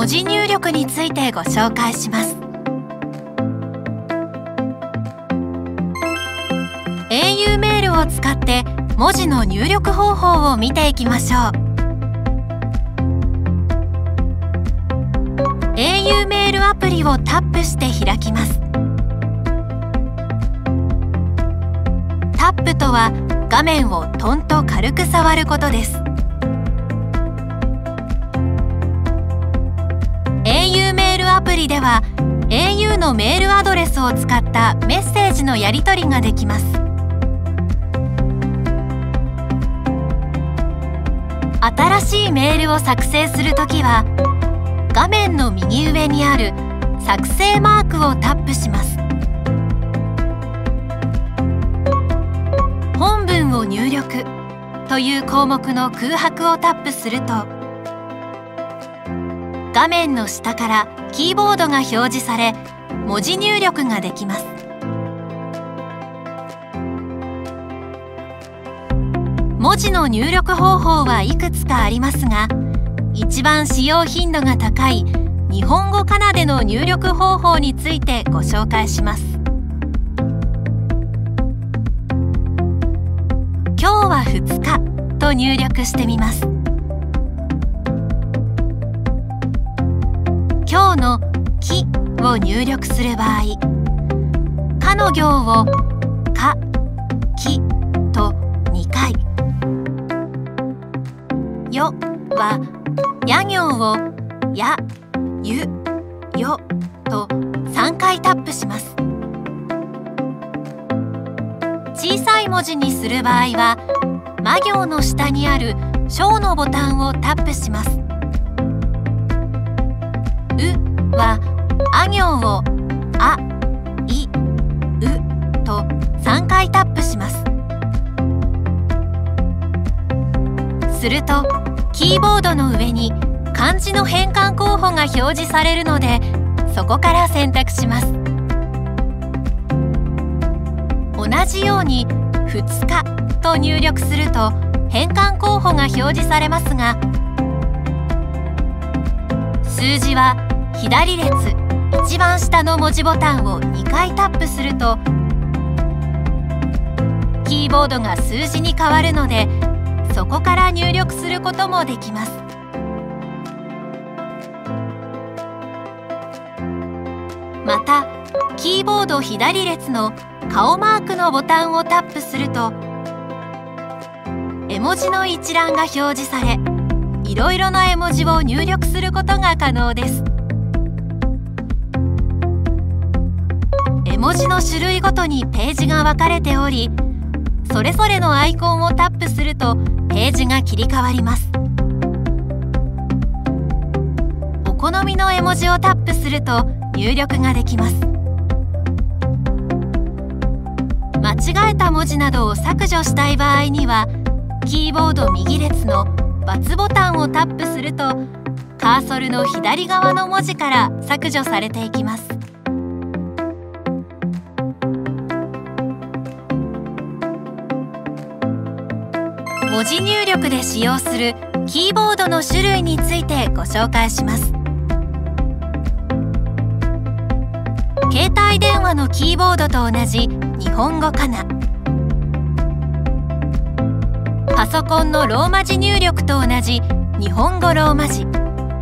文字入力についてご紹介します。au メールを使って文字の入力方法を見ていきましょう。au メールアプリをタップして開きます。タップとは画面をトンと軽く触ることです。au メールアプリでは au のメールアドレスを使ったメッセージのやり取りができます。新しいメールを作成するときは画面の右上にある作成マークをタップします。本文を入力という項目の空白をタップすると画面の下からキーボードが表示され文字入力ができます。文字の入力方法はいくつかありますが、一番使用頻度が高い日本語仮名での入力方法についてご紹介します。今日は2日と入力してみます。今日の「き」を入力する場合、「か」の行を「か」「き」と2回、「よ」は「や」行を「や」「ゆ」「よ」と3回タップします。小さい文字にする場合は「ま」行の下にある「小」のボタンをタップします。「う」は「あ」行を「あ」「い」「う」と3回タップします。するとキーボードの上に漢字の変換候補が表示されるので、そこから選択します。同じように「2日」と入力すると変換候補が表示されますが、数字は左列一番下の文字ボタンを2回タップするとキーボードが数字に変わるので、そこから入力することもできます。またキーボード左列の顔マークのボタンをタップすると絵文字の一覧が表示され、いろいろな絵文字を入力することが可能です。絵文字の種類ごとにページが分かれており、それぞれのアイコンをタップするとページが切り替わります。お好みの絵文字をタップすると入力ができます。間違えた文字などを削除したい場合にはキーボード右列の×ボタンをタップするとカーソルの左側の文字から削除されていきます。文字入力で使用するキーボードの種類についてご紹介します。携帯電話のキーボードと同じ日本語仮名、パソコンのローマ字入力と同じ日本語ローマ字。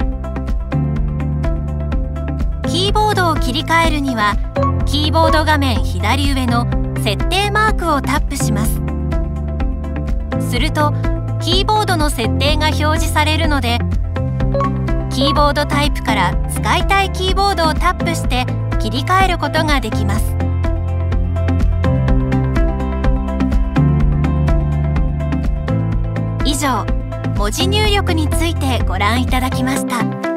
キーボードを切り替えるにはキーボード画面左上の設定マークをタップします。するとキーボードの設定が表示されるので、キーボードタイプから使いたいキーボードをタップして切り替えることができます。以上、文字入力についてご覧いただきました。